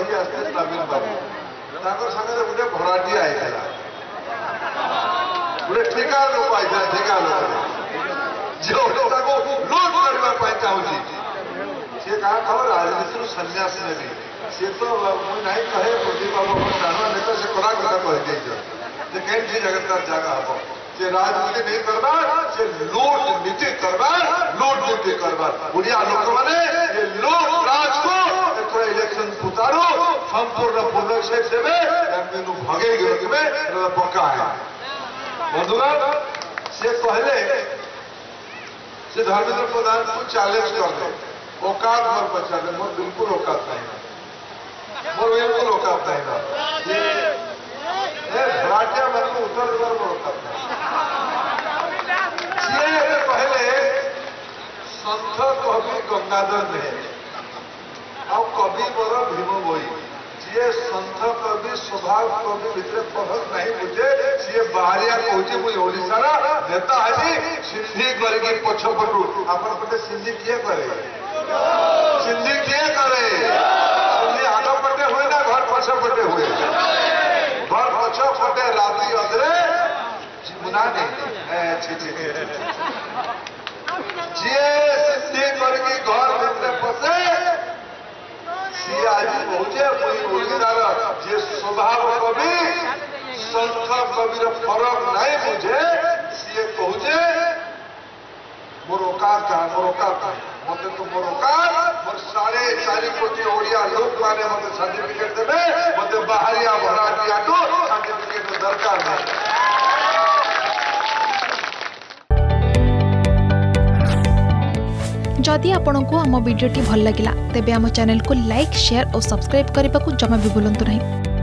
कही आसते नवीन बाबू सागर गोटे भड़ाटिया आईला गोटे ठिका लोक आईला ठिका लोक जो लूट करने चाहूँगी सी क्या कह राजनीति सन्यास नेबी सी तो मुझे कहे प्रदीप बाबू जाना नेता से कड़ा कथा कही कहीं जगह जगह हम से राजनीति नहीं करबार से लूट नीति करबार लूट नीति करबार बुढ़िया लोक मैंने लोक राज को इलेक्शन पुतारू संपूर्ण पुनर्षे देवे भगे रखिए पक्का है बंधुगण से पहले से धर्मेंद्र प्रधान को चैलेंज कर दे औकात मोर पचार मोर बिल्कुल औकात नहीं मोर बिल्कुल औकात नहीं भड़ाटिया मन को उत्तर देवर मोर औकात नहीं पहले संत कवि गंगाधर ने ଆଉ କବି ମୋର ଭୀମ ବୋଇ ଯିଏ ସନ୍ଥ କବି ସ୍ୱଭାବ କବି ଭିତରେ ଫରକ ନାହିଁ ବୁଝେ ସିଏ ବାହାରିଆ କହୁଛି ମୁଁ ଓଡ଼ିଶାର ନେତା ହେବି ସିନ୍ଧି କରିକି ପଛପଟୁ ଆପଣ ପଟେ ସିନ୍ଧି କିଏ କରେ ସିନ୍ଧି କିଏ କରେ ସିନ୍ଧି ଆଗ ପଟେ ହୁଏ ନା ଘର ପଛ ପଟେ ହୁଏ ଘର ପଛ ପଟେ ରାତି ଅଧରେ ମୁନା ଯିଏ ସିନ୍ଧି କରିକି ଘର ଭିତରେ ପଶେ सी आज कहे ओडार जे स्वभाव कवि संथ कविर फरक नहीं बुझे सी कहे मोर औकात क्या मोर औकात मत तो मोर औकात मोर 4.5 कोटी ओडिया लोक मैंने मत सर्टिफिकेट देवे मत बाहरिया भड़ाटिया तो सर्टिफिकेट दरकार नहीं। जदि आपंक आम भिडी भल लगा तेब आम चैनल को लाइक शेयर और सब्सक्राइब करने को जमा भी भूलु नहीं।